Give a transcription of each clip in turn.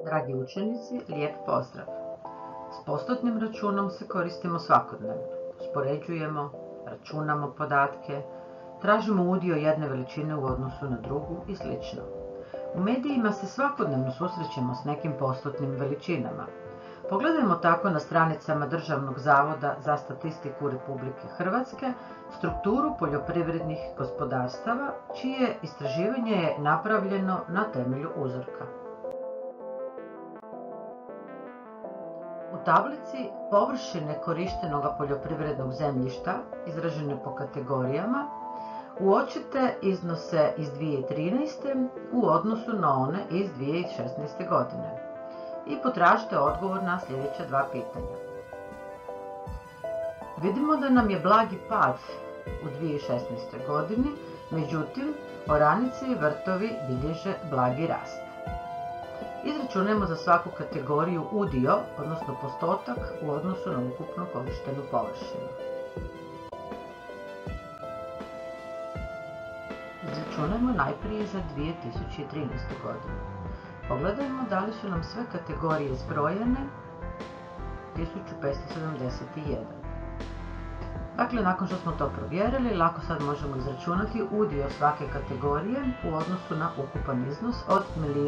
Dragi učenici, lijep pozdrav! S postotnim računom se koristimo svakodnevno. Uspoređujemo, računamo podatke, tražimo udio jedne veličine u odnosu na drugu i sl. U medijima se svakodnevno susrećemo s nekim postotnim veličinama. Pogledajmo tako na stranicama Državnog zavoda za statistiku Republike Hrvatske strukturu poljoprivrednih gospodarstava, čije istraživanje je napravljeno na temelju uzorka. U tablici površine korištenog poljoprivrednog zemljišta, izražene po kategorijama, uočite iznose iz 2013. u odnosu na one iz 2016. godine i potražite odgovor na sljedeća dva pitanja. Vidimo da nam je blagi pad u 2016. godini, međutim, oranice i vrtovi bilježe blagi rast. Izračunajmo za svaku kategoriju udio, odnosno postotak, u odnosu na ukupno korištenu površinu. Izračunajmo najprije za 2013. godinu. Pogledajmo da li su nam sve kategorije zbrojene 1571. Dakle, nakon što smo to provjerili, lako sad možemo izračunati udio svake kategorije u odnosu na ukupan iznos od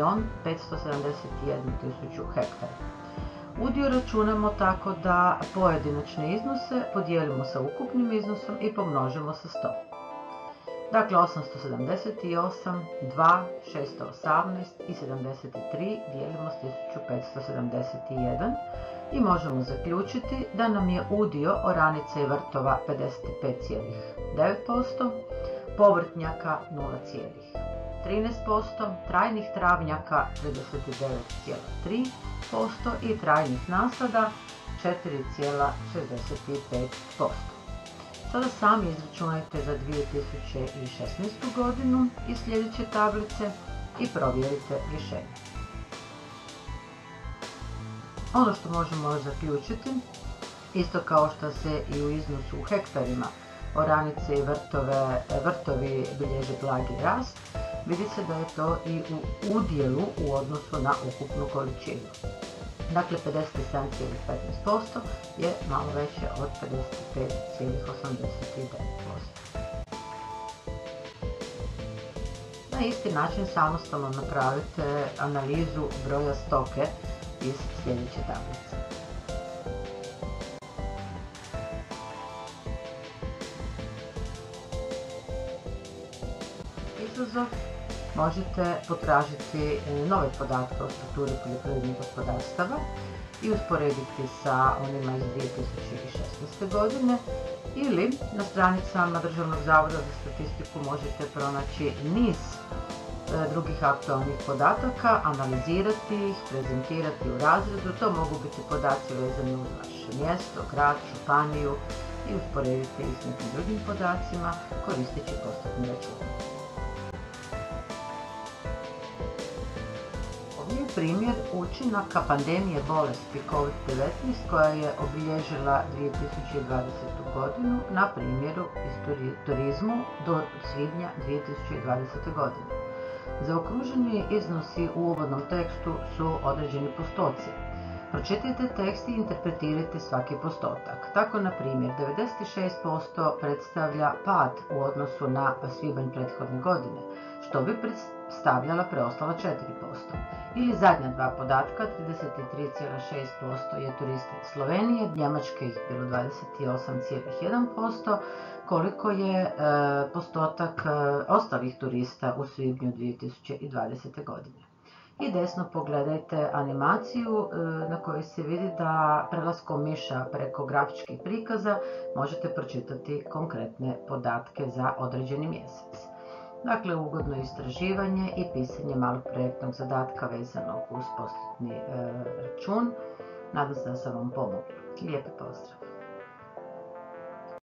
1.571.000 hektara. Udio računamo tako da pojedinačne iznose podijelimo sa ukupnim iznosom i pomnožimo sa 100. Dakle, 878, 2, 618 i 73 dijelimo s 1571 i možemo zaključiti da nam je udio oranica i vrtova 55,9%, povrtnjaka 0,13%, trajnih travnjaka 39,3% i trajnih nasada 4,65%. Sada sami izračunajte za 2016. godinu iz sljedeće tablice i provjerite rješenje. Ono što možemo zaključiti, isto kao što se i u iznosu u hektarima oranice i vrtovi bilježe blagi rast, vidi se da je to i u udjelu u odnosu na ukupnu količinu. Dakle, 57,15% je malo veće od 55,89%. Na isti način samostalno napravite analizu broja stoke iz sljedeće tablice. Izazov: možete potražiti nove podatke o strukturi poljoprivrednih gospodarstava i usporediti sa onima iz 2016. godine, ili na stranicama Državnog zavoda za statistiku možete pronaći niz drugih aktualnih podataka, analizirati ih, prezentirati u razredu. To mogu biti podaci vezani uz vaše mjesto, grad, županiju i usporediti ih s nekim drugim podacima koristeći postotni račun. Primjer učinaka pandemije bolesti COVID-19 koja je obilježila 2020. godinu na primjeru iz turizmu do svibnja 2020. godine. Zaokruženi iznosi u uvodnom tekstu su određeni postoci. Pročitajte tekst i interpretirajte svaki postotak. Tako, na primjer, 96% predstavlja pad u odnosu na svibanj prethodne godine, što bi predstavljala preostala 4%. Ili zadnja dva podatka, 33,6% je turista iz Slovenije, Njemačke ih bilo 28,1%, koliko je postotak ostalih turista u svibnju 2020. godine. I desno pogledajte animaciju na kojoj se vidi da prelaskom miša preko grafičkih prikaza možete pročitati konkretne podatke za određeni mjesec. Dakle, ugodno istraživanje i pisanje malog projektnog zadatka vezanog uz postotni račun. Nadam se da sam vam pomogla. Lijepi pozdrav!